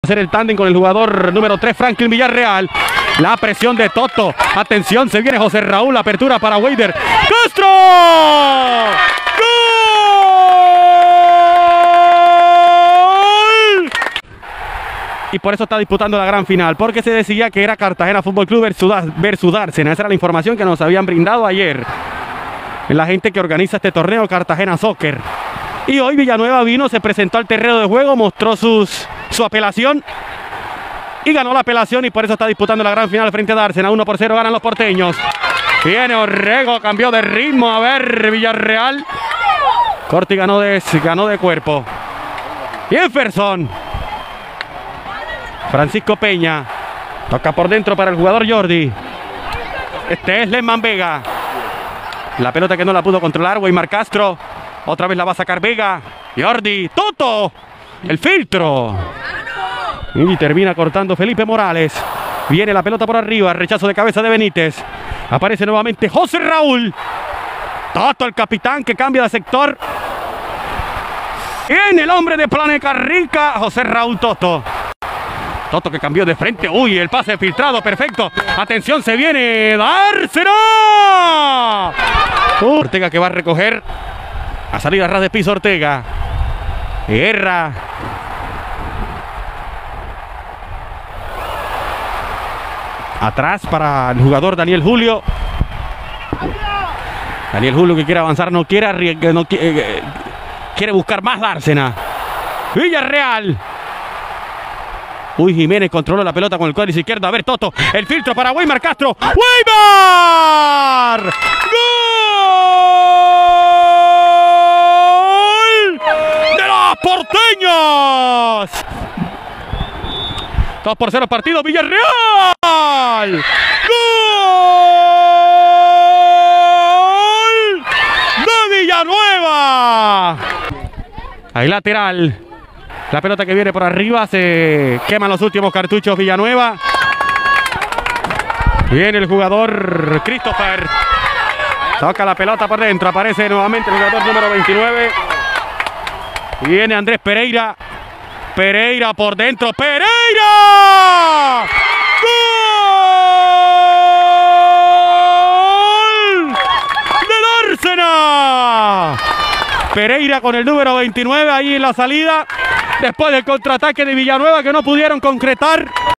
hacer el tándem con el jugador número 3, Franklin Villarreal. La presión de Toto. Atención, se viene José Raúl. Apertura para Weider Castro. ¡Gol! Y por eso está disputando la gran final, porque se decía que era Cartagena Fútbol Club versus Dársena. Esa era la información que nos habían brindado ayer la gente que organiza este torneo, Cartagena Soccer. Y hoy Villanueva vino, se presentó al terreno de juego, mostró su apelación y ganó la apelación, y por eso está disputando la gran final frente a Dársena. 1-0 ganan los porteños. Viene Orrego, cambió de ritmo. A ver, Villarreal. Corti ganó de cuerpo. Jefferson. Francisco Peña. Toca por dentro para el jugador Jordi. Este es Lesman Vega. La pelota que no la pudo controlar Weimar Castro. Otra vez la va a sacar Vega. Jordi. Toto. El filtro. Y termina cortando Felipe Morales. Viene la pelota por arriba. Rechazo de cabeza de Benítez. Aparece nuevamente José Raúl. Toto, el capitán, que cambia de sector. Viene el hombre de Planeca Rica. José Raúl Toto. Toto que cambió de frente. Uy, el pase filtrado, perfecto. Atención, se viene Dársena. Ortega que va a recoger. A salir a ras de piso Ortega. Guerra. Atrás para el jugador Daniel Julio. Daniel Julio que quiere avanzar, no quiere arriesgar, quiere buscar más Dársena. Villarreal. Uy, Jiménez controló la pelota con el cuádriceps izquierdo. A ver, Toto. El filtro para Weimar Castro. ¡Weimar! ¡Gol! ¡De los porteños! 2-0 partido, Villarreal. ¡Gol! ¡De Villanueva! Ahí lateral. La pelota que viene por arriba, se queman los últimos cartuchos Villanueva. Viene el jugador Christopher. Toca la pelota por dentro, aparece nuevamente el jugador número 29. Viene Andrés Pereira. Pereira por dentro, ¡Pereira! ¡Gol! ¡De Dársena! Pereira con el número 29 ahí en la salida. Después del contraataque de Villanueva que no pudieron concretar.